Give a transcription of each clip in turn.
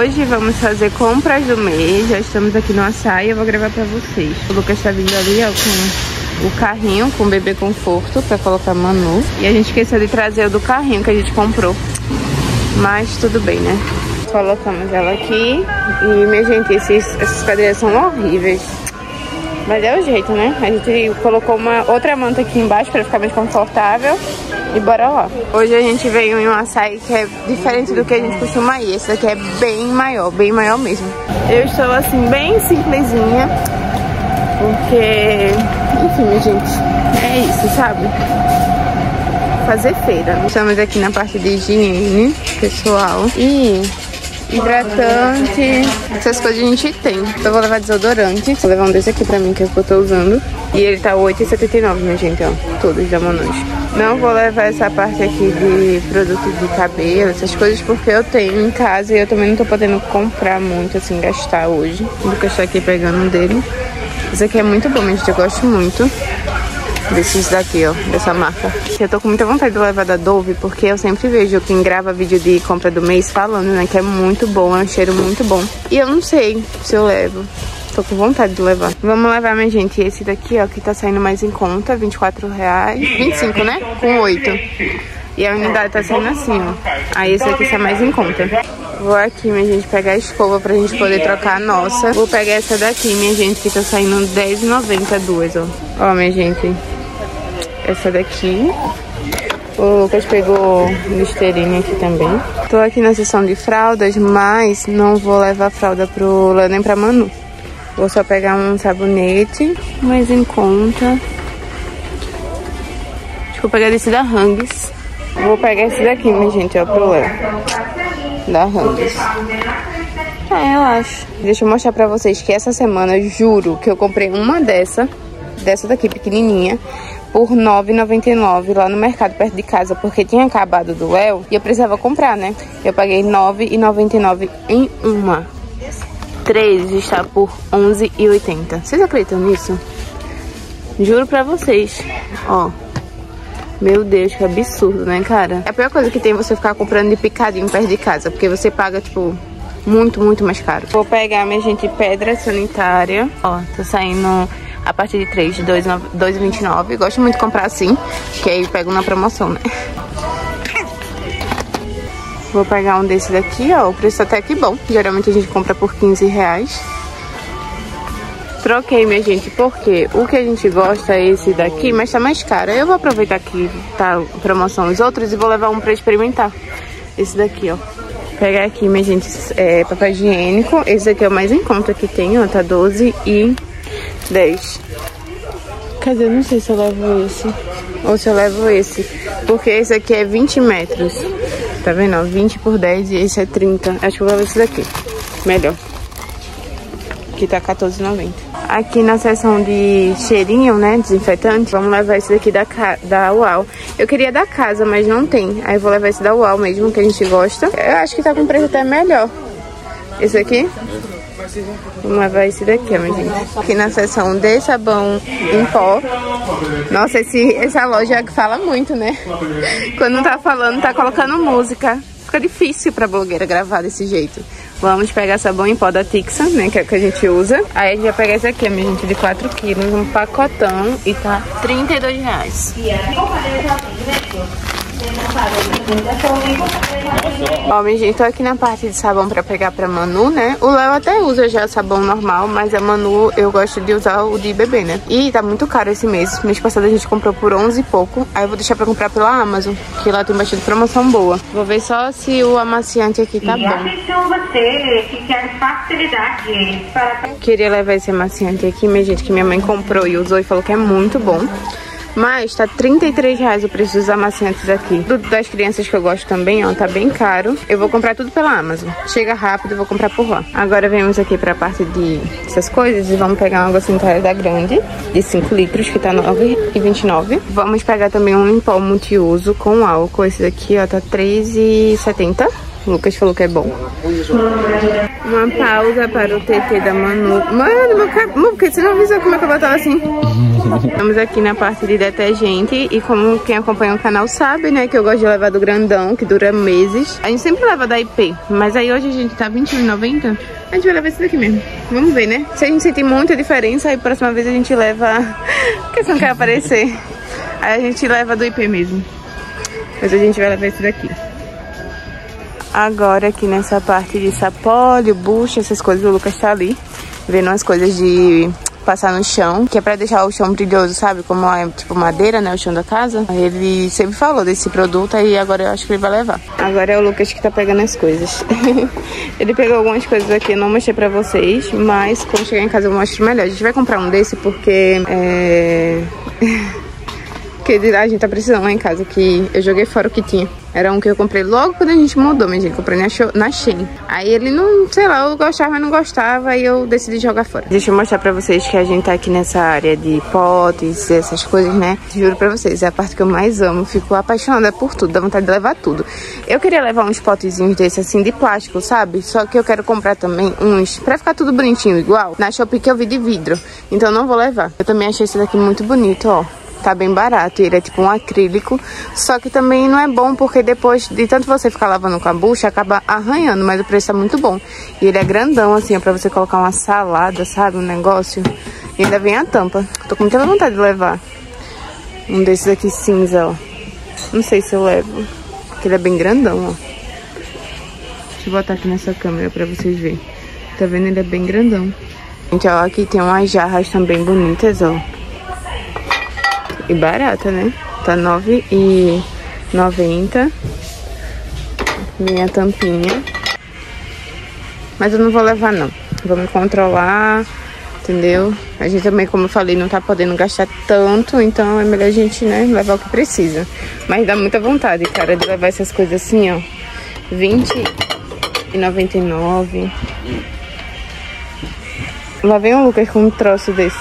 hoje vamos fazer compras do mês. Já estamos aqui no açaí, eu vou gravar pra vocês. O Lucas tá vindo ali, ó, com o carrinho, com o bebê conforto pra colocar Manu. E a gente esqueceu de trazer o do carrinho que a gente comprou. Mas tudo bem, né? Colocamos ela aqui. E, minha gente, essas cadeiras são horríveis. Mas é o jeito, né? A gente colocou uma outra manta aqui embaixo pra ficar mais confortável. E bora lá. Hoje a gente veio em um açaí que é diferente do que a gente costuma ir. Esse daqui é bem maior mesmo. Eu estou assim, bem simplesinha. Porque, enfim, minha gente, é isso, sabe? Fazer feira. Estamos aqui na parte de higiene pessoal. E hidratante, essas coisas a gente tem. Eu vou levar desodorante. Vou levar um desse aqui pra mim, que é o que eu tô usando. E ele tá R$8,79, minha gente, ó. Todos da Monange. Não vou levar essa parte aqui de produto de cabelo, essas coisas, porque eu tenho em casa e eu também não tô podendo comprar muito, assim, gastar hoje. O Lucas tá aqui pegando um dele. Esse aqui é muito bom, gente. Eu gosto muito desses daqui, ó, dessa marca. Eu tô com muita vontade de levar da Dove, porque eu sempre vejo quem grava vídeo de compra do mês falando, né, que é muito bom, é um cheiro muito bom. E eu não sei se eu levo. Tô com vontade de levar. Vamos levar, minha gente, esse daqui, ó, que tá saindo mais em conta, R$24. 25, né? Com 8. E a unidade tá saindo assim, ó. Aí esse aqui tá mais em conta. Vou aqui, minha gente, pegar a escova pra gente poder trocar a nossa. Vou pegar essa daqui, minha gente, que tá saindo R$10,90 duas, ó. Ó, minha gente, essa daqui. O Lucas pegou Listerine aqui também. Tô aqui na seção de fraldas, mas não vou levar fralda pro Léo nem pra Manu. Vou só pegar um sabonete, mais em conta. Acho que vou pegar desse da Hang's. Vou pegar esse daqui, minha gente, ó, pro Léo. Da Hang's. Eu acho. Deixa eu mostrar pra vocês que essa semana, eu juro que eu comprei uma dessa daqui, pequenininha, por R$9,99 lá no mercado perto de casa, porque tinha acabado do Léo e eu precisava comprar, né? Eu paguei R$9,99 em uma. 3 está por R$11,80. Vocês acreditam nisso? Juro pra vocês. Ó. Meu Deus, que absurdo, né, cara? A pior coisa que tem é você ficar comprando de picadinho perto de casa, porque você paga, tipo, muito mais caro. Vou pegar, minha gente, pedra sanitária. Ó, tá saindo a partir de 3 de R$2,29. Gosto muito de comprar assim, que aí eu pego na promoção, né? Vou pegar um desse daqui, ó. O preço até que bom. Geralmente a gente compra por R$15. Troquei, minha gente, porque o que a gente gosta é esse daqui, mas tá mais caro. Eu vou aproveitar que tá promoção os outros e vou levar um pra experimentar. Esse daqui, ó. Pegar aqui, minha gente, papel higiênico. Esse daqui é o mais em conta que tem, ó. Tá R$12,10. Cadê? Eu não sei se eu levo esse ou se eu levo esse, porque esse aqui é 20 metros. Tá vendo? Ó, 20 por 10 e esse é 30. Acho que eu vou levar esse daqui. Melhor. Que tá R$14,90. Aqui na seção de cheirinho, né? Desinfetante. Vamos levar esse daqui da UAU. Eu queria da casa, mas não tem. Aí eu vou levar esse da UAU mesmo, que a gente gosta. Eu acho que tá com preço até melhor. Esse aqui. Vamos levar esse daqui, ó, minha gente. Aqui na seção de sabão em pó. Nossa, essa loja fala muito, né? Quando não tá falando, tá colocando música. Fica difícil pra blogueira gravar desse jeito. Vamos pegar sabão em pó da Tixa, né? Que é o que a gente usa. Aí a gente vai pegar esse aqui, minha gente, de 4 quilos. Um pacotão. E tá R$32. Ó, minha gente, tô aqui na parte de sabão pra pegar pra Manu, né? O Léo até usa já sabão normal, mas a Manu eu gosto de usar o de bebê, né? E tá muito caro esse mês. Mês passado a gente comprou por 11 e pouco. Aí eu vou deixar pra comprar pela Amazon, que lá tem bastante promoção boa. Vou ver só se o amaciante aqui tá bom. Atenção você que quer facilidade para... Queria levar esse amaciante aqui, minha gente, que minha mãe comprou e usou e falou que é muito bom. Mas tá R$33 o preço dos amaciantes aqui. Das crianças que eu gosto também, ó, tá bem caro. Eu vou comprar tudo pela Amazon. Chega rápido, eu vou comprar por lá. Agora vemos aqui pra parte de essas coisas e vamos pegar uma água sanitária da Grande, de 5 litros, que tá R$9,29. Vamos pegar também um limpol multiuso com álcool. Esse daqui, ó, tá R$3,70. O Lucas falou que é bom. Uma pausa para o TT da Manu. Mano, meu cabelo, por que você não avisou como é que eu botava assim? Estamos aqui na parte de detergente. E como quem acompanha o canal sabe, né, que eu gosto de levar do grandão, que dura meses. A gente sempre leva da IP, mas aí hoje a gente tá R$21,90. A gente vai levar esse daqui mesmo. Vamos ver, né? Se a gente sentir muita diferença, aí próxima vez a gente leva... Porque você não quer aparecer. Aí a gente leva do IP mesmo. Mas a gente vai levar esse daqui. Agora aqui nessa parte de sapólio, bucha, essas coisas, o Lucas tá ali vendo as coisas de passar no chão, que é pra deixar o chão brilhoso, sabe? Como é tipo madeira, né? O chão da casa. Ele sempre falou desse produto e agora eu acho que ele vai levar. Agora é o Lucas que tá pegando as coisas. Ele pegou algumas coisas aqui, eu não mostrei pra vocês, mas quando chegar em casa eu mostro melhor. A gente vai comprar um desse porque porque a gente tá precisando lá em casa, que eu joguei fora o que tinha. Era um que eu comprei logo quando a gente mudou, minha gente. Comprei na Shein. Aí ele não, sei lá, eu gostava, mas não gostava. E eu decidi jogar fora. Deixa eu mostrar pra vocês que a gente tá aqui nessa área de potes, essas coisas, né? Juro pra vocês, é a parte que eu mais amo. Fico apaixonada por tudo, dá vontade de levar tudo. Eu queria levar uns potezinhos desses assim, de plástico, sabe? Só que eu quero comprar também uns, pra ficar tudo bonitinho, igual na Shopee que eu vi de vidro. Então eu não vou levar. Eu também achei esse daqui muito bonito, ó. Tá bem barato, ele é tipo um acrílico. Só que também não é bom, porque depois de tanto você ficar lavando com a bucha, acaba arranhando, mas o preço tá muito bom. E ele é grandão, assim, é pra você colocar uma salada, sabe, um negócio. E ainda vem a tampa. Tô com muita vontade de levar um desses aqui cinza, ó. Não sei se eu levo, porque ele é bem grandão, ó. Deixa eu botar aqui nessa câmera pra vocês verem. Tá vendo? Ele é bem grandão. Gente, ó, aqui tem umas jarras também bonitas, ó. E barata, né? Tá R$9,90. Minha tampinha. Mas eu não vou levar, não. Vou me controlar, entendeu? A gente também, como eu falei, não tá podendo gastar tanto. Então é melhor a gente, né, levar o que precisa. Mas dá muita vontade, cara, de levar essas coisas assim, ó. R$20,99. Lá vem o Lucas com um troço desse.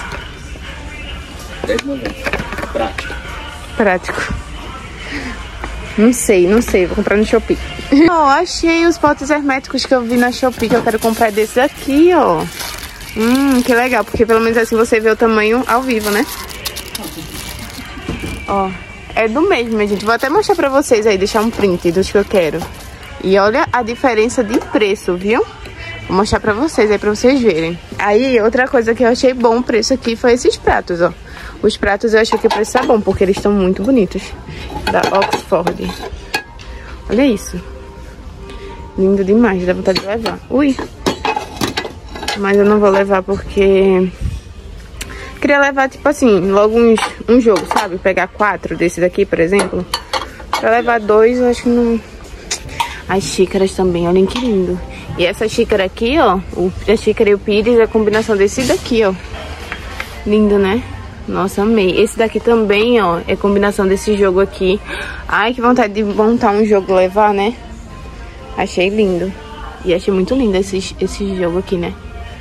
Prático. Não sei. Vou comprar no Shopee. Ó, achei os potes herméticos que eu vi na Shopee, que eu quero comprar desses aqui, ó. Que legal, porque pelo menos assim você vê o tamanho ao vivo, né? Ó, é do mesmo, minha gente. Vou até mostrar pra vocês aí, deixar um print dos que eu quero. E olha a diferença de preço, viu? Vou mostrar pra vocês aí, pra vocês verem. Aí, outra coisa que eu achei bom o preço aqui foi esses pratos, ó. Os pratos eu achei que o preço tá bom, porque eles estão muito bonitos. Da Oxford. Olha isso. Lindo demais, dá vontade de levar. Ui. Mas eu não vou levar porque... Queria levar, tipo assim, logo um jogo, sabe? Pegar 4 desse daqui, por exemplo. Pra levar 2, eu acho que não... As xícaras também, olhem que lindo. E essa xícara aqui, ó, a xícara e o pires é a combinação desse daqui, ó. Lindo, né? Nossa, amei. Esse daqui também, ó, é combinação desse jogo aqui. Ai, que vontade de montar um jogo e levar, né? Achei lindo. E achei muito lindo esse jogo aqui, né?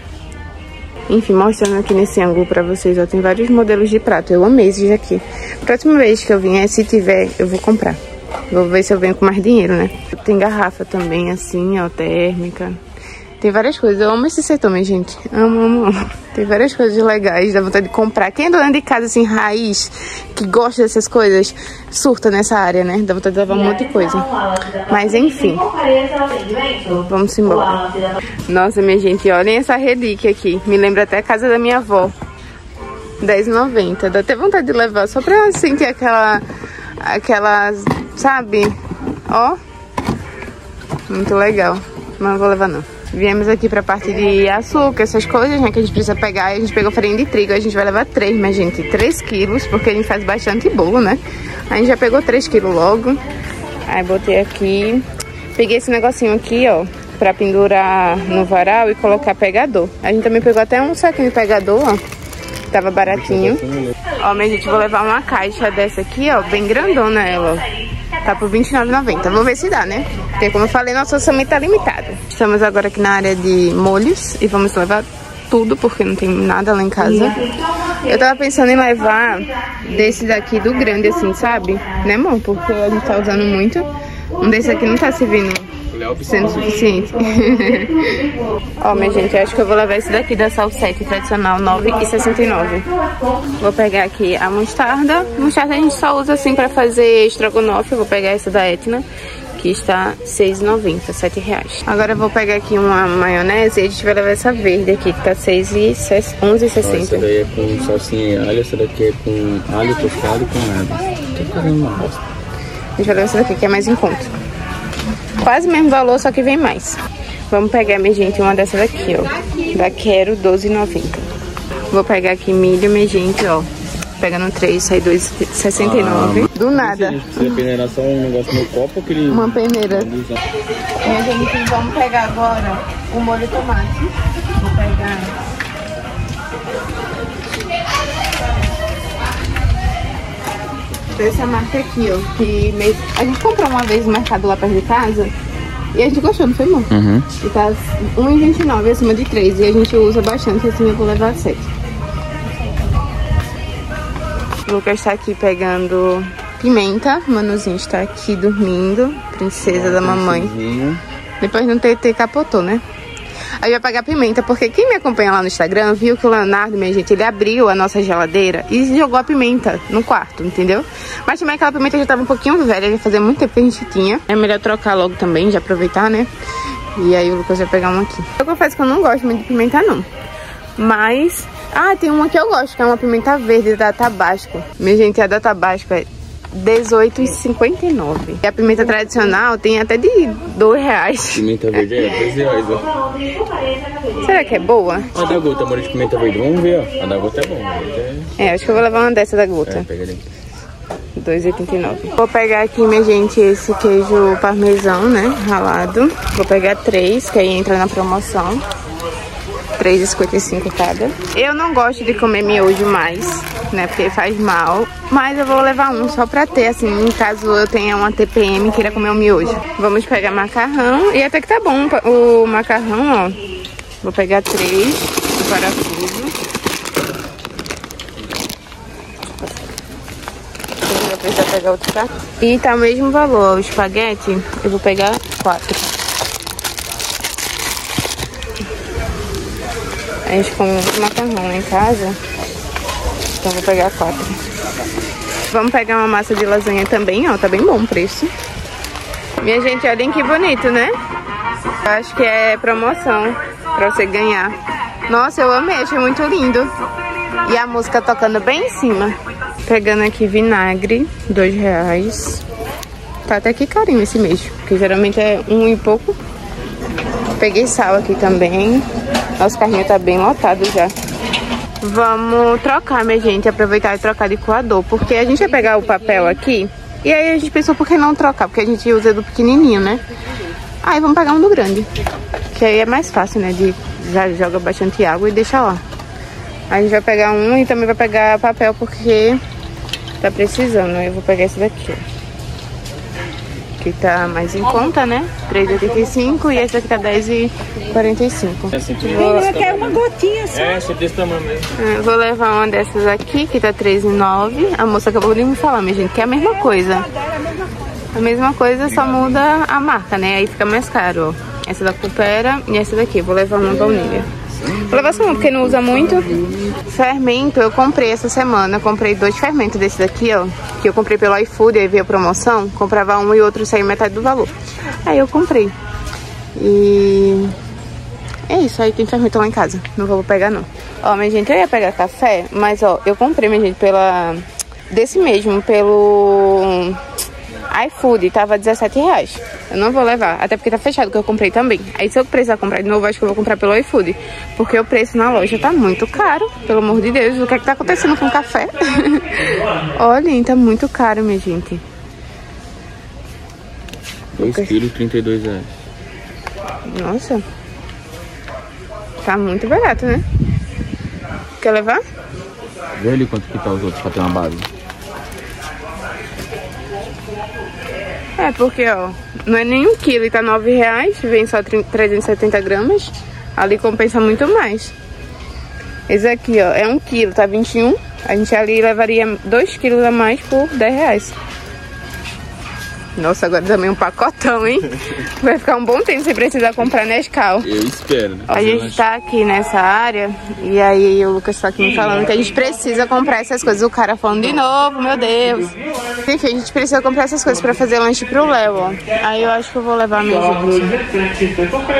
Enfim, mostrando aqui nesse ângulo pra vocês, ó, tem vários modelos de prato. Eu amei esses aqui. Próxima vez que eu vier, se tiver, eu vou comprar. Vou ver se eu venho com mais dinheiro, né? Tem garrafa também, assim, ó, térmica. Tem várias coisas. Eu amo esse setor, minha gente. Amo. Tem várias coisas legais, dá vontade de comprar. Quem é dona de casa, assim, raiz, que gosta dessas coisas, surta nessa área, né? Dá vontade de levar um monte de coisa. Mas, enfim. Vamos embora. Nossa, minha gente, olhem essa relíquia aqui. Me lembra até a casa da minha avó. R$10,90. Dá até vontade de levar, só pra sentir aquela, sabe? Ó. Muito legal. Mas não vou levar, não. Viemos aqui pra parte de açúcar, essas coisas, né, que a gente precisa pegar. A gente pegou farinha de trigo, a gente vai levar 3, minha gente, 3 quilos, porque a gente faz bastante bolo, né? A gente já pegou 3 quilos logo. Aí botei aqui. Peguei esse negocinho aqui, ó, pra pendurar no varal e colocar pegador. A gente também pegou até um saquinho de pegador, ó, que tava baratinho. Ó, minha gente, vou levar uma caixa dessa aqui, ó, bem grandona ela, ó. Tá por R$29,90. Vou ver se dá, né? Porque, como eu falei, nosso orçamento tá limitado. Estamos agora aqui na área de molhos e vamos levar tudo, porque não tem nada lá em casa. Eu tava pensando em levar desse daqui do grande, assim, sabe? Né, amor? Porque a gente tá usando muito. Um desse aqui não tá servindo sendo suficiente. Ó, minha gente, acho que eu vou levar esse daqui da salsete tradicional, R$ 9,69. Vou pegar aqui a mostarda. Mostarda a gente só usa assim pra fazer estrogonofe. Eu vou pegar essa da Etna, que está R$ 6,90, R$ 7. Agora eu vou pegar aqui uma maionese e a gente vai levar essa verde aqui, que tá R$ 11,60. Essa daí é com salsinha e alho, essa daqui é com alho tostado com nada. Tô fazendo uma bosta. A gente vai levar essa daqui, que é mais em conta. Quase o mesmo valor, só que vem mais. Vamos pegar, minha gente, uma dessa daqui, ó. Da Quero, R$ 12,90. Vou pegar aqui milho, minha gente, ó. Pegando 3, sai R$ 2,69. Do nada. Você peneirar só um negócio no copo, aquele... Uma peneira. Minha gente, vamos pegar agora o molho de tomate. Vou pegar... Essa marca aqui, ó, que a gente comprou uma vez no mercado lá perto de casa e a gente gostou, não foi, amor? Uhum. E tá R$1,29 acima de 3 e a gente usa bastante, assim eu vou levar 7. O Lucas tá aqui pegando pimenta, o Manuzinho está aqui dormindo, princesa da mamãe. Depois não ter capotou, né? Aí vai pegar pimenta, porque quem me acompanha lá no Instagram viu que o Leonardo, minha gente, ele abriu a nossa geladeira e jogou a pimenta no quarto, entendeu? Mas também aquela pimenta já tava um pouquinho velha, já fazia muito tempo que a gente tinha. É melhor trocar logo também, já aproveitar, né? E aí o Lucas vai pegar uma aqui. Eu confesso que eu não gosto muito de pimenta, não. Mas... Ah, tem uma que eu gosto, que é uma pimenta verde da Tabasco. Minha gente, a da Tabasco é R$18,59. E a pimenta tradicional tem até de R$2. Pimenta verde é R$13, ó. Será que é boa? A da gota, molho de pimenta verde, vamos ver, ó. A da gota é bom. Acho que eu vou levar uma dessa da gota. Pega ali. R$2,89. Vou pegar aqui, minha gente, esse queijo parmesão, né, ralado. Vou pegar 3, que aí entra na promoção. R$3,55 cada. Eu não gosto de comer miojo mais, né, porque faz mal. Mas eu vou levar um só pra ter, assim, em caso eu tenha uma TPM e queira comer um miojo. Vamos pegar macarrão. E até que tá bom o macarrão, ó. Vou pegar 3 do parafuso. Eu vou precisar pegar outro cartão. E tá o mesmo valor, o espaguete, eu vou pegar 4. A gente come muito macarrão lá em casa, então vou pegar 4. Vamos pegar uma massa de lasanha também, ó, tá bem bom o preço. Minha gente, olhem que bonito, né? Eu acho que é promoção pra você ganhar. Nossa, eu amei, achei muito lindo. E a música tocando bem em cima. Pegando aqui vinagre, R$2. Tá até que carinho esse mês, porque geralmente é 1 e pouco. Peguei sal aqui também. Nosso carrinho tá bem lotado já. Vamos trocar, minha gente, aproveitar e trocar de coador, porque a gente vai pegar o papel aqui e aí a gente pensou por que não trocar, porque a gente usa do pequenininho, né? Aí vamos pegar um do grande, que aí é mais fácil, né? Já joga bastante água e deixa lá. Aí a gente vai pegar um e também vai pegar papel porque tá precisando. Eu vou pegar esse daqui, ó, que tá mais em conta, né? R$3,85 e esse daqui tá R$10,45. Eu quero uma gotinha só. É, só desse tamanho mesmo. Vou levar uma dessas aqui, que tá R$3,09. A moça acabou de me falar, minha gente, que é a mesma coisa. A mesma coisa, só muda a marca, né? Aí fica mais caro, ó. Essa da Coopera e essa daqui. Vou levar uma baunilha. Vou levar só uma, porque não usa muito. Fermento, eu comprei essa semana. Comprei 2 fermentos desse daqui, ó. Que eu comprei pelo iFood, aí veio a promoção. Comprava um e outro saiu metade do valor. Aí eu comprei. E... é isso, aí tem fermento lá em casa. Não vou pegar, não. Ó, minha gente, eu ia pegar café, mas, ó, eu comprei, minha gente, desse mesmo, pelo iFood, tava R$17. Eu não vou levar, até porque tá fechado, que eu comprei também. Aí se eu precisar comprar de novo, acho que eu vou comprar pelo iFood, porque o preço na loja tá muito caro, pelo amor de Deus. O que é que tá acontecendo com o café? Olhem, tá muito caro, minha gente. 2 quilos, R$32. Nossa, tá muito barato, né? Quer levar? Vê ali quanto que tá os outros pra ter uma base. É, porque, ó, não é nem 1 quilo e tá R$9, vem só 370 gramas. Ali compensa muito mais. Esse aqui, ó, é 1 quilo, tá 21. A gente ali levaria 2 quilos a mais por R$10. Nossa, agora também um pacotão, hein? Vai ficar um bom tempo sem precisar comprar Nescau. Eu espero, né? A gente tá aqui nessa área e aí o Lucas tá aqui me falando que a gente precisa comprar essas coisas. O cara falando de novo, meu Deus. Enfim, a gente precisa comprar essas coisas pra fazer lanche pro Léo, ó. Aí eu acho que eu vou levar minha gente.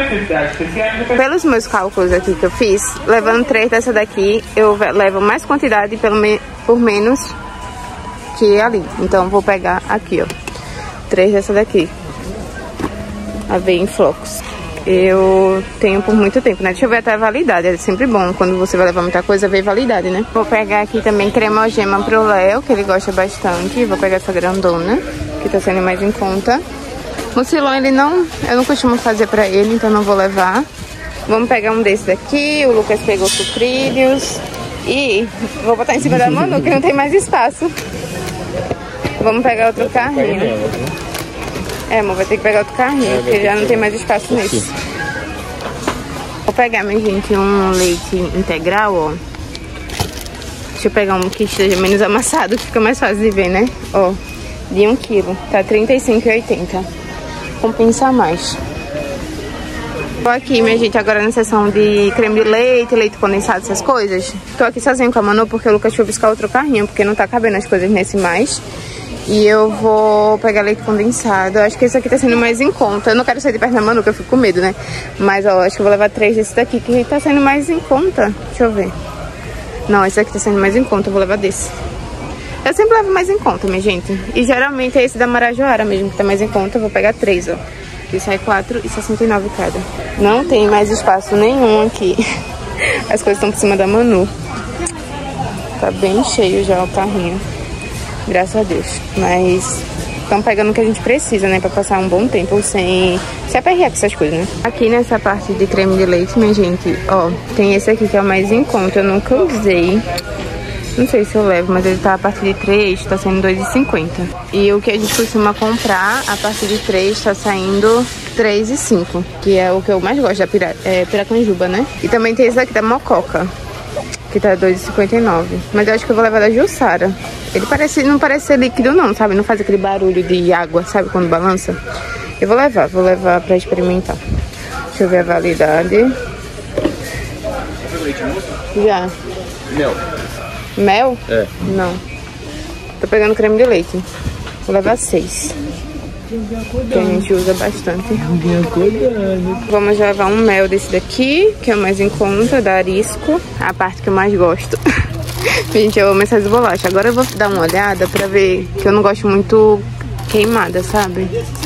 Pelos meus cálculos aqui que eu fiz, levando 3 dessa daqui, eu levo mais quantidade por menos que ali. Então vou pegar aqui, ó, 3 dessa daqui, aveia em flocos. Eu tenho por muito tempo, né? Deixa eu ver até a validade. É sempre bom quando você vai levar muita coisa, ver validade, né? Vou pegar aqui também crema algema pro Léo, que ele gosta bastante. Vou pegar essa grandona, que tá sendo mais em conta. Mucilon eu não costumo fazer pra ele, então não vou levar. Vamos pegar um desses aqui. O Lucas pegou sucrilhos. E vou botar em cima da Manu, que não tem mais espaço. Vamos pegar outro carrinho. É, amor, vai ter que pegar outro carrinho, porque já não tem mais espaço nesse. Vou pegar, minha gente, um leite integral, ó. Deixa eu pegar um que esteja menos amassado, que fica mais fácil de ver, né? Ó, de 1 quilo. Tá R$35,80. Compensa mais. Tô aqui, minha gente, agora na seção de creme de leite, leite condensado, essas coisas. Tô aqui sozinho com a Manu, porque o Lucas foi buscar outro carrinho, porque não tá cabendo as coisas nesse mais. E eu vou pegar leite condensado. Eu acho que esse aqui tá sendo mais em conta. Eu não quero sair de perto da Manu, que eu fico com medo, né? Mas, ó, acho que eu vou levar 3 desse daqui, que tá sendo mais em conta. Deixa eu ver. Não, esse aqui tá sendo mais em conta, eu vou levar desse. Eu sempre levo mais em conta, minha gente. E geralmente é esse da Marajoara mesmo, que tá mais em conta. Eu vou pegar 3, ó. Que sai R$4,69 cada. Não tem mais espaço nenhum aqui. As coisas estão por cima da Manu. Tá bem cheio já o carrinho. Graças a Deus. Mas estão pegando o que a gente precisa, né? Pra passar um bom tempo sem se aperrear com essas coisas, né? Aqui nessa parte de creme de leite, minha gente, ó, tem esse aqui que é o mais em conta. Eu nunca usei. Não sei se eu levo, mas ele tá a partir de 3, tá saindo R$2,50. E o que a gente costuma comprar, a partir de 3, tá saindo R$3,05. Que é o que eu mais gosto da piracanjuba, né? E também tem esse daqui da Mococa, que tá R$2,59. Mas eu acho que eu vou levar da Jussara. Ele não parece ser líquido não, sabe? Não faz aquele barulho de água, sabe? Quando balança. Eu vou levar pra experimentar. Deixa eu ver a validade. Já. Mel. Mel? É. Não. Tô pegando creme de leite. Vou levar 6. Que a gente usa bastante. Vamos levar um mel desse daqui, que é o mais em conta, da Arisco. A parte que eu mais gosto. Gente, eu amo essas bolachas. Agora eu vou dar uma olhada pra ver, que eu não gosto muito queimada, sabe?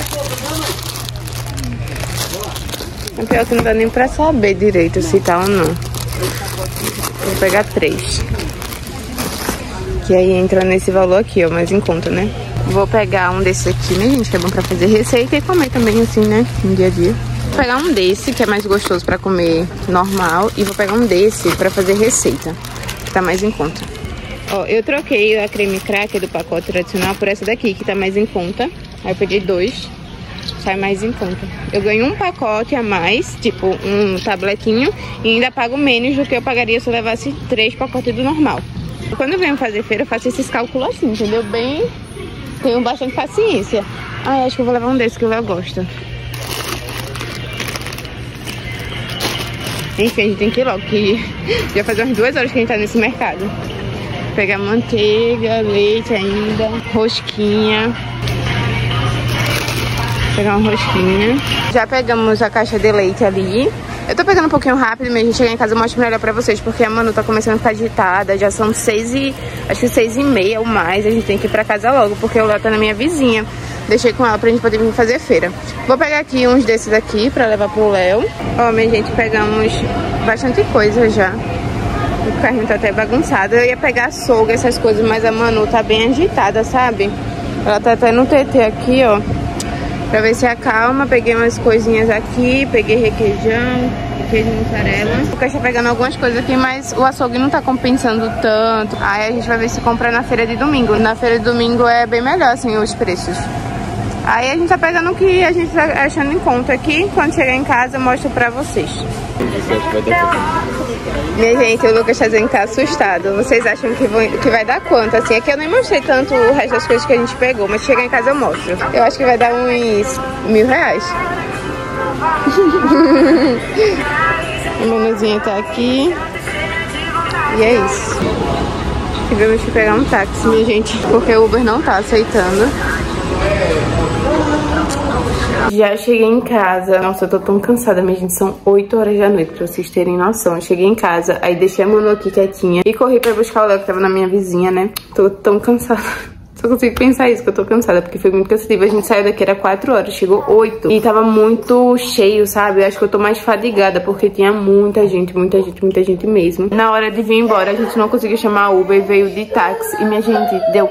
É pior que não dá nem pra saber direito se tá ou não. Vou pegar 3. Que aí entra nesse valor aqui, ó, mais em conta, né? Vou pegar um desse aqui, né, gente? Que é bom pra fazer receita e comer também, assim, né? No dia a dia. Vou pegar um desse, que é mais gostoso pra comer normal. E vou pegar um desse pra fazer receita, que tá mais em conta. Ó, eu troquei a creme cracker do pacote tradicional por essa daqui, que tá mais em conta. Aí eu peguei 2, sai mais em conta. Eu ganho um pacote a mais, tipo um tabletinho, e ainda pago menos do que eu pagaria se eu levasse 3 pacotes do normal. Quando eu venho fazer feira, eu faço esses cálculos assim, entendeu? Bem, tenho bastante paciência. Ah, acho que eu vou levar um desses que o Léo gosta. Enfim, a gente tem que ir logo, que já faz umas 2 horas que a gente tá nesse mercado. Vou pegar manteiga, leite ainda, rosquinha. Vou pegar uma rosquinha. Já pegamos a caixa de leite ali. Eu tô pegando um pouquinho rápido, mas a gente chegar em casa eu mostro melhor pra vocês, porque a Manu tá começando a ficar agitada. Já são 6h30 ou mais. A gente tem que ir pra casa logo, porque o Léo tá na minha vizinha. Deixei com ela pra gente poder vir fazer feira. Vou pegar aqui uns desses aqui pra levar pro Léo. Ó, minha gente, pegamos bastante coisa já. O carrinho tá até bagunçado. Eu ia pegar açougue, essas coisas, mas a Manu tá bem agitada, sabe? Ela tá até no TT aqui, ó, pra ver se acalma. Peguei umas coisinhas aqui, peguei requeijão, queijo mussarela. O Lucas tá pegando algumas coisas aqui, mas o açougue não tá compensando tanto. Aí a gente vai ver se compra na feira de domingo. Na feira de domingo é bem melhor, assim, os preços. Aí a gente tá pegando o que a gente tá achando em conta aqui. Quando chegar em casa eu mostro pra vocês. Minha gente, o Lucas tá dizendo que tá assustado. Vocês acham que vai dar quanto? Assim, aqui eu nem mostrei tanto o resto das coisas que a gente pegou, mas chegar em casa eu mostro. Eu acho que vai dar uns R$1000. O menuzinho tá aqui. E é isso. Tivemos que pegar um táxi, minha gente, porque o Uber não tá aceitando. Já cheguei em casa. Nossa, eu tô tão cansada, minha gente. São 8 horas da noite, pra vocês terem noção. Eu cheguei em casa, aí deixei a Manu aqui quietinha e corri pra buscar o Léo, que tava na minha vizinha, né? Tô tão cansada. Só consigo pensar isso, que eu tô cansada, porque foi muito cansativo. A gente saiu daqui, era 4 horas, chegou 8. E tava muito cheio, sabe? Eu acho que eu tô mais fadigada, porque tinha muita gente mesmo. Na hora de vir embora, a gente não conseguiu chamar Uber, veio de táxi. E minha gente, deu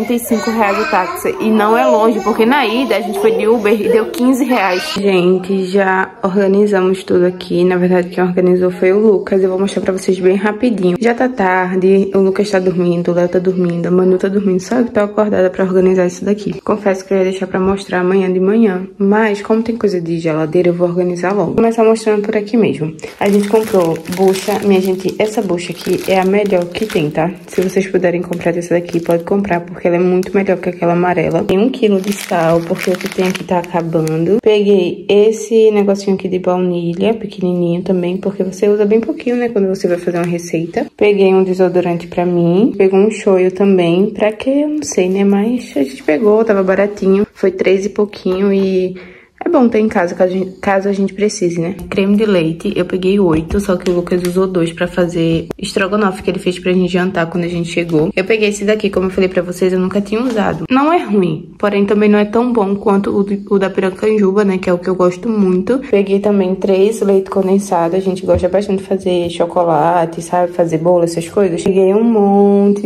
R$45 o táxi. E não é longe, porque na ida a gente foi de Uber e deu R$15. Gente, já organizamos tudo aqui. Na verdade, quem organizou foi o Lucas. Eu vou mostrar pra vocês bem rapidinho. Já tá tarde, o Lucas tá dormindo, o Léo tá dormindo, a Manu tá dormindo. Só que tá acordada pra organizar isso daqui. Confesso que eu ia deixar pra mostrar amanhã de manhã, mas como tem coisa de geladeira, eu vou organizar logo. Vou começar mostrando por aqui mesmo. A gente comprou bucha. Minha gente, essa bucha aqui é a melhor que tem, tá? Se vocês puderem comprar dessa daqui, pode comprar, porque ela é muito melhor que aquela amarela. Tem 1 kg de sal, porque o que tem aqui tá acabando. Peguei esse negocinho aqui de baunilha, pequenininho também, porque você usa bem pouquinho, né, quando você vai fazer uma receita. Peguei um desodorante pra mim. Peguei um shoyu também, pra que eu não sei, né, mas a gente pegou, tava baratinho, foi 3 e pouquinho e é bom ter em casa, caso a gente precise, né. Creme de leite, eu peguei 8, só que o Lucas usou 2 pra fazer estrogonofe, que ele fez pra gente jantar quando a gente chegou. Eu peguei esse daqui, como eu falei pra vocês, eu nunca tinha usado. Não é ruim, porém também não é tão bom quanto o da Piracanjuba, né, que é o que eu gosto muito. Peguei também 3 leite condensado, a gente gosta bastante de fazer chocolate, sabe, fazer bolo, essas coisas. Peguei um monte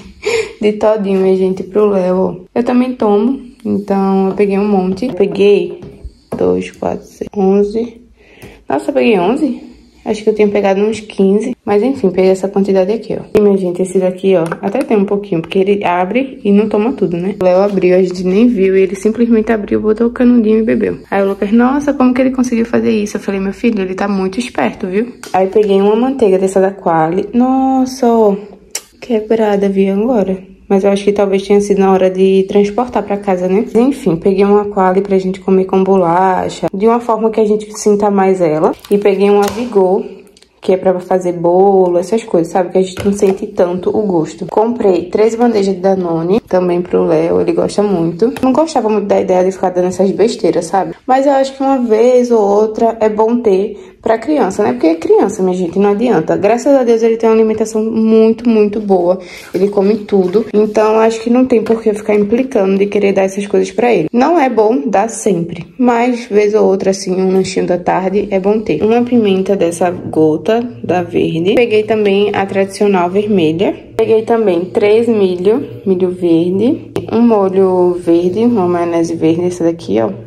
de todinho, minha gente, pro Léo. Eu também tomo, então eu peguei um monte. Eu peguei 2, 4, 6, 11. Nossa, eu peguei 11? Acho que eu tinha pegado uns 15. Mas enfim, peguei essa quantidade aqui, ó. E, minha gente, esse daqui, ó, até tem um pouquinho, porque ele abre e não toma tudo, né? O Léo abriu, a gente nem viu, e ele simplesmente abriu, botou o canudinho e bebeu. Aí o Lucas, nossa, como que ele conseguiu fazer isso? Eu falei, meu filho, ele tá muito esperto, viu? Aí peguei uma manteiga dessa da Qualy. Nossa, ó, quebrada, vi agora. Mas eu acho que talvez tenha sido na hora de transportar pra casa, né? Enfim, peguei uma Qualy pra gente comer com bolacha, de uma forma que a gente sinta mais ela. E peguei uma Vigor, que é pra fazer bolo, essas coisas, sabe? Que a gente não sente tanto o gosto. Comprei 3 bandejas de Danone, também pro Léo, ele gosta muito. Não gostava muito da ideia de ficar dando essas besteiras, sabe? Mas eu acho que uma vez ou outra é bom ter pra criança, né? Porque é criança, minha gente, não adianta. Graças a Deus ele tem uma alimentação muito boa. Ele come tudo. Então acho que não tem por que ficar implicando de querer dar essas coisas pra ele. Não é bom dar sempre, mas vez ou outra, assim, um lanchinho da tarde é bom ter. Uma pimenta dessa gota da verde. Peguei também a tradicional vermelha. Peguei também 3 milho verde, um molho verde, uma maionese verde, essa daqui, ó.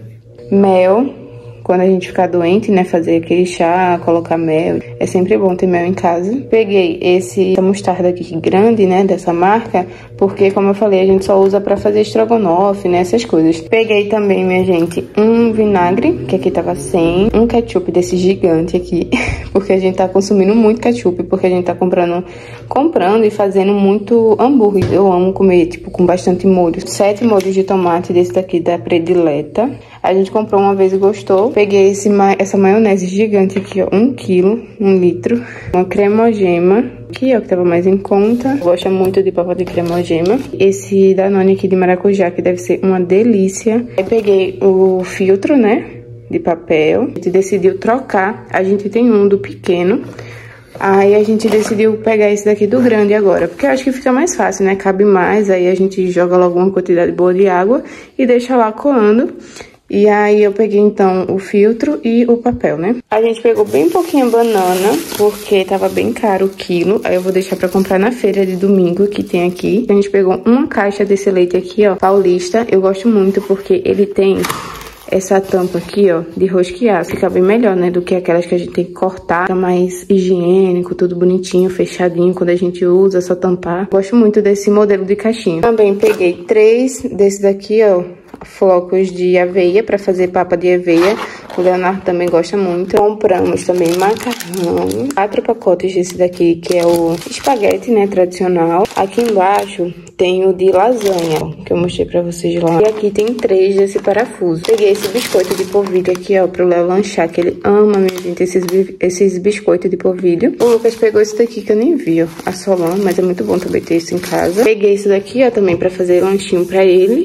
Mel, quando a gente ficar doente, né, fazer aquele chá, colocar mel, é sempre bom ter mel em casa. Peguei essa mostarda aqui grande, né, dessa marca, porque, como eu falei, a gente só usa pra fazer estrogonofe, né, essas coisas. Peguei também, minha gente, um vinagre, que aqui tava 100, um ketchup desse gigante aqui, porque a gente tá consumindo muito ketchup, porque a gente tá comprando e fazendo muito hambúrguer. Eu amo comer, tipo, com bastante molho. 7 molhos de tomate desse daqui da Predileta. A gente comprou uma vez e gostou. Peguei essa maionese gigante aqui, ó, 1 kg, 1 litro. Uma cremogema, aqui, ó, que tava mais em conta. Gosto muito de pacote de cremogema. Esse Danone aqui de maracujá, que deve ser uma delícia. Aí peguei o filtro, né, de papel. A gente decidiu trocar. A gente tem um do pequeno. Aí a gente decidiu pegar esse daqui do grande agora, porque eu acho que fica mais fácil, né? Cabe mais, aí a gente joga logo uma quantidade boa de água e deixa lá coando. E aí eu peguei então o filtro e o papel, né? A gente pegou bem pouquinho banana, porque tava bem caro o quilo. Aí eu vou deixar pra comprar na feira de domingo, que tem aqui. A gente pegou uma caixa desse leite aqui, ó, paulista. Eu gosto muito porque ele tem essa tampa aqui, ó, de rosquear. Fica bem melhor, né, do que aquelas que a gente tem que cortar. Fica mais higiênico, tudo bonitinho, fechadinho. Quando a gente usa, é só tampar. Gosto muito desse modelo de caixinha. Também peguei 3 desse daqui, ó, flocos de aveia para fazer papa de aveia. O Leonardo também gosta muito. Compramos também macarrão, 4 pacotes desse daqui, que é o espaguete, né, tradicional. Aqui embaixo tem o de lasanha, que eu mostrei pra vocês lá. E aqui tem 3 desse parafuso. Peguei esse biscoito de polvilho aqui, ó, pro Léo lanchar, que ele ama, minha gente, esses biscoitos de polvilho. O Lucas pegou esse daqui, que eu nem vi, ó, a Solan, mas é muito bom também ter isso em casa. Peguei esse daqui, ó, também pra fazer lanchinho pra ele.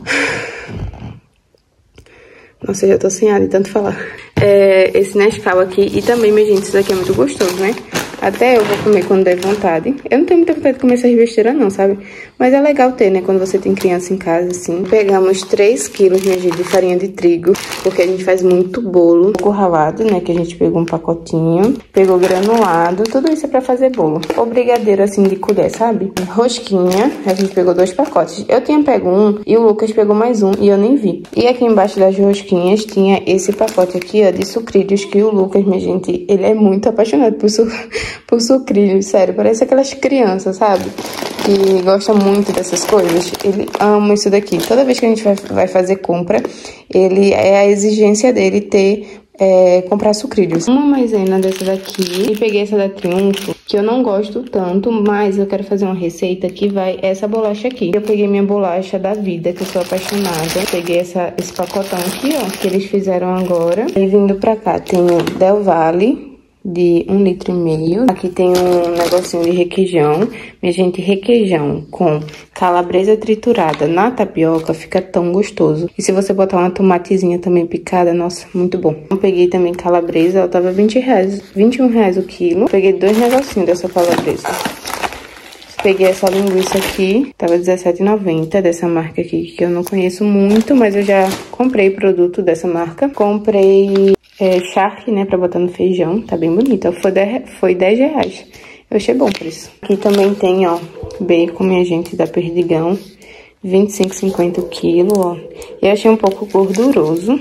Nossa, eu já tô sem ar de tanto falar. Esse Nescau aqui. E também, minha gente, isso daqui é muito gostoso, né? Até eu vou comer quando der vontade. Eu não tenho muita vontade de comer essas besteiras não, sabe? Mas é legal ter, né? Quando você tem criança em casa, assim. Pegamos 3 quilos, minha gente, de farinha de trigo. Porque a gente faz muito bolo. Coco ralado, né? Que a gente pegou um pacotinho. Pegou granulado. Tudo isso é pra fazer bolo. Ou brigadeiro, assim, de colher, sabe? Rosquinha. A gente pegou 2 pacotes. Eu tinha pego um e o Lucas pegou mais um. E eu nem vi. E aqui embaixo das rosquinhas tinha esse pacote aqui, ó, de sucrilhos. Que o Lucas, minha gente, ele é muito apaixonado por sucrilhos, sério, parece aquelas crianças, sabe? Que gostam muito dessas coisas. Ele ama isso daqui. Toda vez que a gente vai fazer compra, é a exigência dele comprar sucrilhos. Uma maisena dessa daqui, e peguei essa da Triunfo, que eu não gosto tanto, mas eu quero fazer uma receita que vai essa bolacha aqui. Eu peguei minha bolacha da Vida, que eu sou apaixonada. Peguei esse pacotão aqui, ó, que eles fizeram agora. E vindo pra cá, tem o Del Valle, de 1,5 litro. Aqui tem um negocinho de requeijão. Minha gente, requeijão com calabresa triturada na tapioca fica tão gostoso. E se você botar uma tomatezinha também picada, nossa, muito bom. Eu peguei também calabresa, ela tava R$20, R$21 o quilo. Peguei 2 negocinhos dessa calabresa. Peguei essa linguiça aqui, tava R$17,90, dessa marca aqui, que eu não conheço muito, mas eu já comprei produto dessa marca. Comprei charque, né, pra botar no feijão, tá bem bonita. Foi R$10. Eu achei bom por isso. Aqui também tem, ó, bacon, minha gente, da Perdigão, 25,50 o quilo, ó. Eu achei um pouco gorduroso,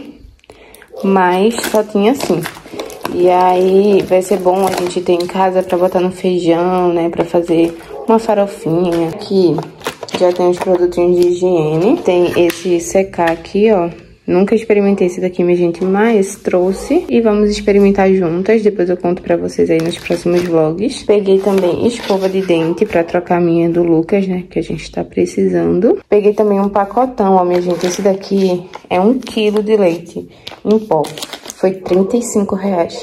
mas só tinha assim. E aí vai ser bom a gente ter em casa pra botar no feijão, né, pra fazer uma farofinha. Aqui já tem os produtinhos de higiene. Tem esse secar aqui, ó. Nunca experimentei esse daqui, minha gente, mas trouxe e vamos experimentar juntas. Depois eu conto pra vocês aí nos próximos vlogs. Peguei também escova de dente pra trocar a minha do Lucas, né, que a gente tá precisando. Peguei também um pacotão, ó, minha gente. Esse daqui é 1 quilo de leite em pó. Foi R$35.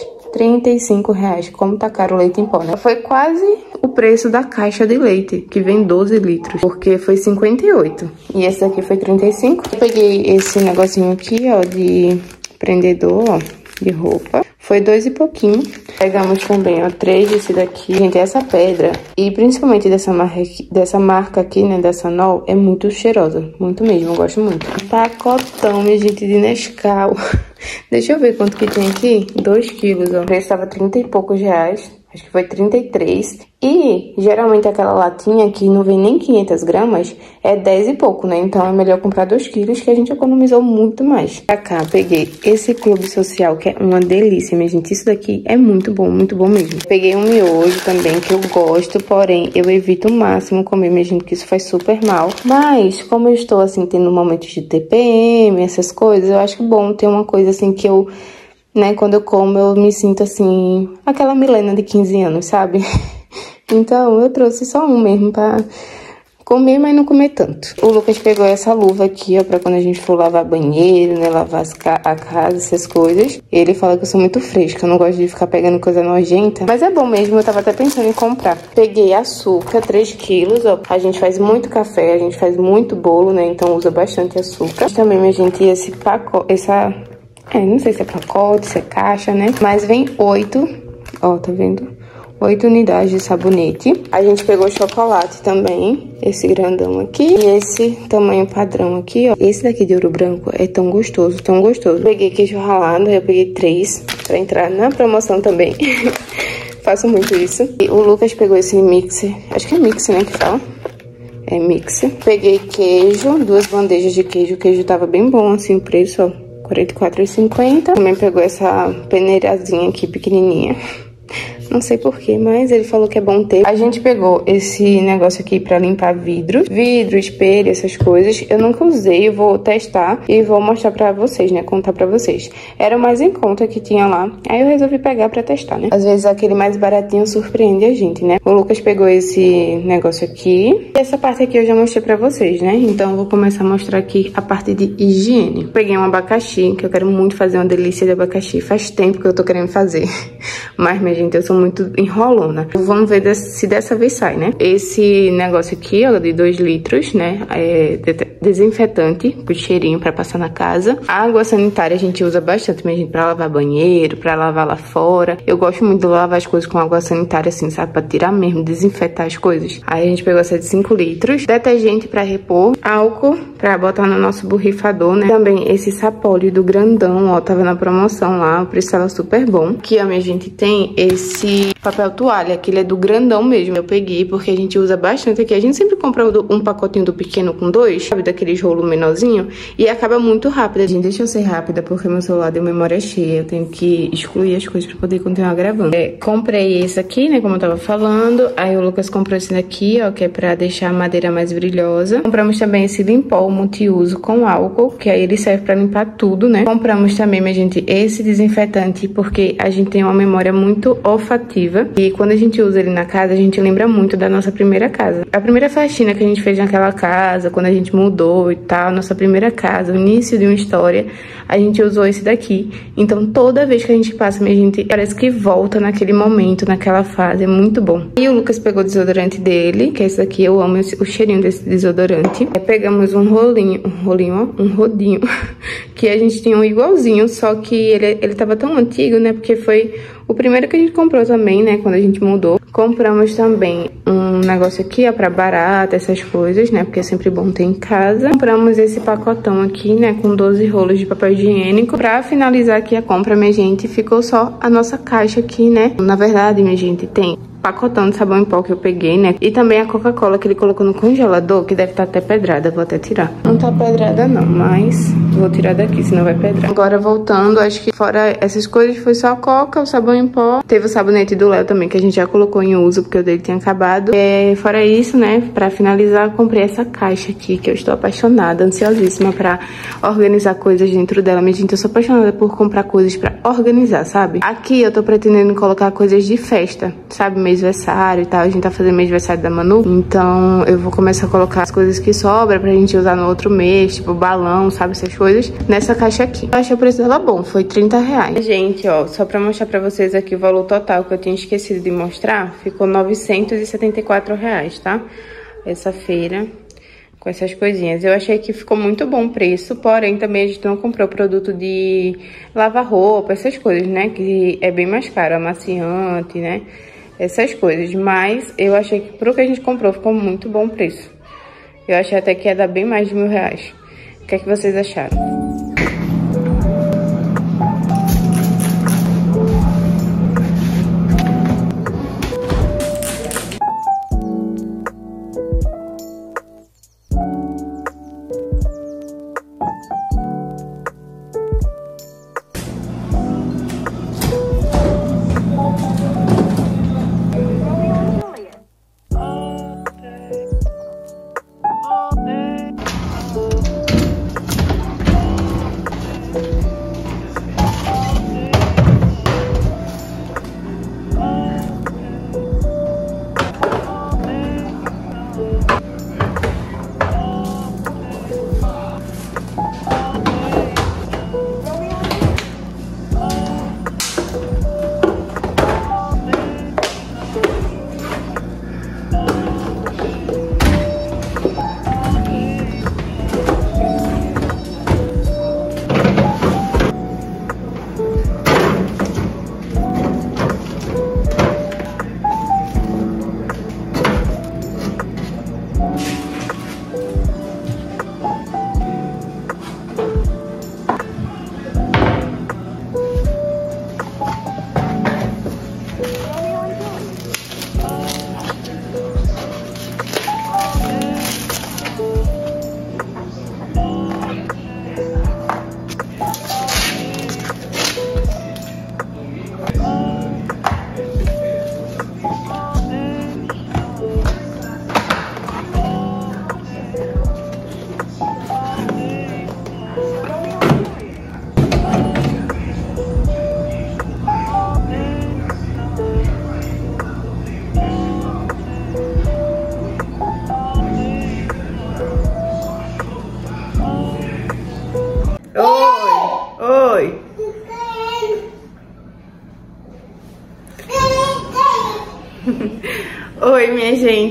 R$35. Como tá caro o leite em pó, né? Foi quase o preço da caixa de leite, que vem 12 litros, porque foi 58. E esse daqui foi 35. Eu peguei esse negocinho aqui, ó, de prendedor, ó, de roupa. Foi 2 e pouquinho. Pegamos também, ó, 3 desse daqui. Gente, essa pedra, e principalmente dessa marca aqui, né, da Sanol, é muito cheirosa. Muito mesmo, eu gosto muito. Pacotão, minha gente, de Nescau. Deixa eu ver quanto que tem aqui. 2 quilos, ó. O preço tava 30 e poucos reais. Acho que foi 33. E, geralmente, aquela latinha que não vem nem 500 gramas é 10 e pouco, né? Então, é melhor comprar 2 quilos, que a gente economizou muito mais. Pra cá, peguei esse Clube Social, que é uma delícia, minha gente. Isso daqui é muito bom mesmo. Peguei um miojo também, que eu gosto, porém, eu evito o máximo comer, minha gente, que isso faz super mal. Mas, como eu estou, assim, tendo momentos de TPM, essas coisas, eu acho bom ter uma coisa, assim, que eu... né, quando eu como, eu me sinto assim, aquela Milena de 15 anos, sabe? Então, eu trouxe só um mesmo pra comer, mas não comer tanto. O Lucas pegou essa luva aqui, ó, pra quando a gente for lavar banheiro, né, lavar a casa, essas coisas. Ele fala que eu sou muito fresca, eu não gosto de ficar pegando coisa nojenta, mas é bom mesmo, eu tava até pensando em comprar. Peguei açúcar, 3 quilos, ó. A gente faz muito café, a gente faz muito bolo, né, então usa bastante açúcar. Também, minha gente, esse pacote, não sei se é pacote, se é caixa, né? Mas vem 8, ó, tá vendo? 8 unidades de sabonete. A gente pegou chocolate também, esse grandão aqui. E esse tamanho padrão aqui, ó. Esse daqui de ouro branco é tão gostoso, tão gostoso. Peguei queijo ralado, eu peguei 3 pra entrar na promoção também. Faço muito isso. E o Lucas pegou esse mixer, acho que é mixer, né, que fala? É mixer. Peguei queijo, 2 bandejas de queijo. O queijo tava bem bom, assim, o preço, ó. R$44,50. Também pegou essa peneirazinha aqui, pequenininha. Não sei porquê, mas ele falou que é bom ter. A gente pegou esse negócio aqui pra limpar vidro, espelho, essas coisas. Eu nunca usei, eu vou testar e vou mostrar pra vocês, né? Contar pra vocês. Era o mais em conta que tinha lá. Aí eu resolvi pegar pra testar, né? Às vezes aquele mais baratinho surpreende a gente, né? O Lucas pegou esse negócio aqui. E essa parte aqui eu já mostrei pra vocês, né? Então eu vou começar a mostrar aqui a parte de higiene. Peguei um abacaxi, que eu quero muito fazer uma delícia de abacaxi. Faz tempo que eu tô querendo fazer. Mas, minha gente, eu sou muito enrolona. Vamos ver se dessa vez sai, né? Esse negócio aqui, ó, de 2 litros, né? É desinfetante, com cheirinho pra passar na casa. A água sanitária a gente usa bastante, minha gente, pra lavar banheiro, pra lavar lá fora. Eu gosto muito de lavar as coisas com água sanitária, assim, sabe? Pra tirar mesmo, desinfetar as coisas. Aí a gente pegou essa de 5 litros. Detergente pra repor. Álcool pra botar no nosso borrifador, né? Também esse sapólio do grandão, ó, tava na promoção lá, o preço tava super bom. Aqui, ó, minha gente, tem esse papel toalha, que ele é do grandão mesmo. Eu peguei porque a gente usa bastante aqui. A gente sempre compra um pacotinho do pequeno com 2, sabe? Daqueles rolo menorzinho. E acaba muito rápido. Gente, deixa eu ser rápida porque meu celular deu memória cheia. Eu tenho que excluir as coisas pra poder continuar gravando. Comprei esse aqui, né? Como eu tava falando. Aí o Lucas comprou esse daqui, ó, que é pra deixar a madeira mais brilhosa. Compramos também esse Limpol multiuso com álcool, que aí ele serve pra limpar tudo, né? Compramos também, minha gente, esse desinfetante porque a gente tem uma memória muito olfativa. E quando a gente usa ele na casa, a gente lembra muito da nossa primeira casa. A primeira faxina que a gente fez naquela casa, quando a gente mudou e tal, nossa primeira casa, o início de uma história, a gente usou esse daqui. Então, toda vez que a gente passa, minha gente, parece que volta naquele momento, naquela fase. É muito bom. E o Lucas pegou o desodorante dele, que é esse daqui. Eu amo o cheirinho desse desodorante. Pegamos um rodinho, que a gente tinha um igualzinho, só que ele tava tão antigo, né? Porque foi o primeiro que a gente comprou também, né? Quando a gente mudou. Compramos também um negócio aqui, ó, pra barata, essas coisas, né? Porque é sempre bom ter em casa. Compramos esse pacotão aqui, né? Com 12 rolos de papel higiênico. Pra finalizar aqui a compra, minha gente, ficou só a nossa caixa aqui, né? Na verdade, minha gente, tem pacotão de sabão em pó que eu peguei, né? E também a Coca-Cola que ele colocou no congelador, que deve estar até pedrada. Vou até tirar. Não tá pedrada não, mas vou tirar daqui, senão vai pedrar. Agora voltando, acho que fora essas coisas foi só a Coca, o sabão em pó. Teve o sabonete do Léo também, que a gente já colocou em uso, porque o dele tinha acabado. Fora isso, né, pra finalizar, comprei essa caixa aqui, que eu estou apaixonada, ansiosíssima pra organizar coisas dentro dela. Minha gente, eu sou apaixonada por comprar coisas pra organizar, sabe? Aqui eu tô pretendendo colocar coisas de festa, sabe? Mêsversário e tal, a gente tá fazendo mêsversário da Manu, então eu vou começar a colocar as coisas que sobram pra gente usar no outro mês, tipo balão, sabe, essas coisas, nessa caixa aqui. Eu achei o preço dela bom, foi R$30. Gente, ó, só pra mostrar pra vocês aqui o valor total que eu tinha esquecido de mostrar, ficou R$974, tá? Essa feira, com essas coisinhas. Eu achei que ficou muito bom o preço, porém também a gente não comprou produto de lavar roupa, essas coisas, né, que é bem mais caro, amaciante, né, essas coisas, mas eu achei que pro que a gente comprou ficou muito bom o preço. Eu achei até que ia dar bem mais de R$1.000. O que é que vocês acharam?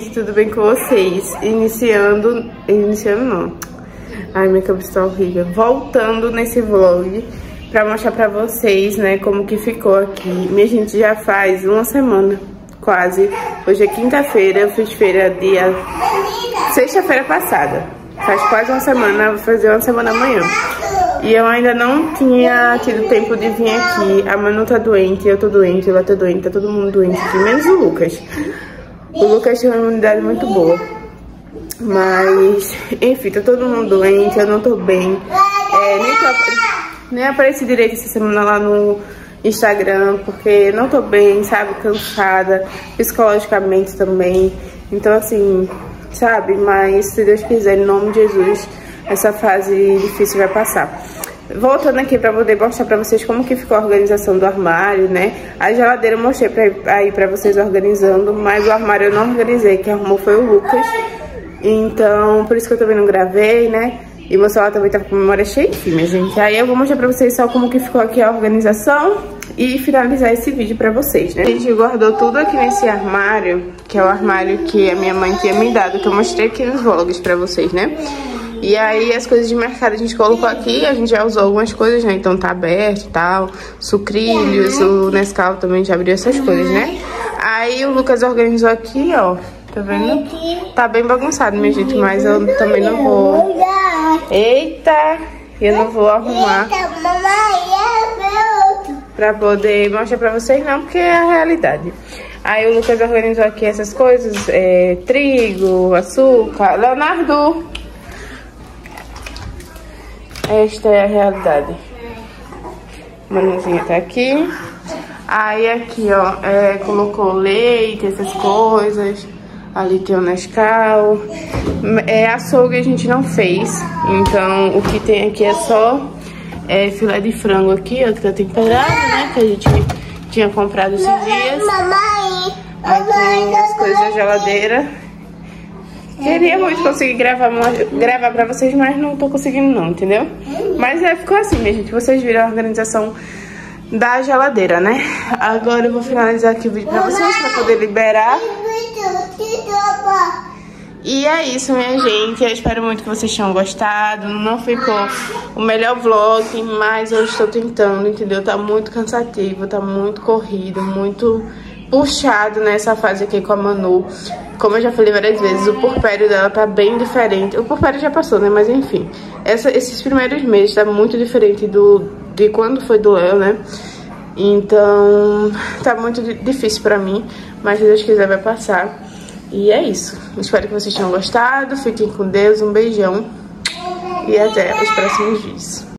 gente, tudo bem com vocês? Iniciando não. Ai, minha cabeça tá horrível. Voltando nesse vlog pra mostrar pra vocês, né, como que ficou aqui. Minha gente, já faz uma semana, quase. Hoje é quinta-feira, eu fiz feira dia... sexta-feira passada. Faz quase uma semana, vou fazer uma semana amanhã. E eu ainda não tinha tido tempo de vir aqui. A Manu tá doente, eu tô doente, ela tá doente, tá todo mundo doente aqui, menos o Lucas. O Lucas tem uma imunidade muito boa. Mas, enfim, tá todo mundo doente, eu não tô bem. Nem apareci direito essa semana lá no Instagram, porque não tô bem, sabe? Cansada, psicologicamente também. Então, assim, sabe? Mas, se Deus quiser, em nome de Jesus, essa fase difícil vai passar. Voltando aqui pra poder mostrar pra vocês como que ficou a organização do armário, né? A geladeira eu mostrei aí pra vocês organizando, mas o armário eu não organizei, quem arrumou foi o Lucas. Então, por isso que eu também não gravei, né? E meu celular também tá com a memória cheia, enfim, minha gente. Aí eu vou mostrar pra vocês só como que ficou aqui a organização e finalizar esse vídeo pra vocês, né? A gente guardou tudo aqui nesse armário, que é o armário que a minha mãe tinha me dado, que eu mostrei aqui nos vlogs pra vocês, né? E aí as coisas de mercado a gente colocou aqui, a gente já usou algumas coisas, né? Então tá aberto e tal, sucrilhos, o Nescau também já abriu essas coisas, né? Aí o Lucas organizou aqui, ó, tá vendo? Tá bem bagunçado, minha gente, mas eu também não vou... Eita! Eu não vou arrumar pra poder mostrar pra vocês não, porque é a realidade. Aí o Lucas organizou aqui essas coisas, trigo, açúcar... Leonardo! Esta é a realidade. Manuzinha tá aqui. Aí aqui, ó, colocou leite, essas coisas. Ali tem o Nescau. Açougue a gente não fez. Então, o que tem aqui é só filé de frango aqui, ó, que tá temperado, né? Que a gente tinha comprado esses dias. Aí tem as coisas da geladeira. Queria muito conseguir gravar pra vocês, mas não tô conseguindo não, entendeu? Mas ficou assim, minha gente. Vocês viram a organização da geladeira, né? Agora eu vou finalizar aqui o vídeo pra vocês, pra poder liberar. E é isso, minha gente. Eu espero muito que vocês tenham gostado. Não ficou o melhor vlog, mas eu estou tentando, entendeu? Tá muito cansativo, tá muito corrido, muito puxado nessa fase aqui com a Manu. Como eu já falei várias vezes, o puerpério dela tá bem diferente. O puerpério já passou, né? Mas enfim, esses primeiros meses tá muito diferente de quando foi do Léo, né? Então, tá muito difícil pra mim, mas se Deus quiser vai passar. E é isso. Espero que vocês tenham gostado. Fiquem com Deus, um beijão e até os próximos vídeos.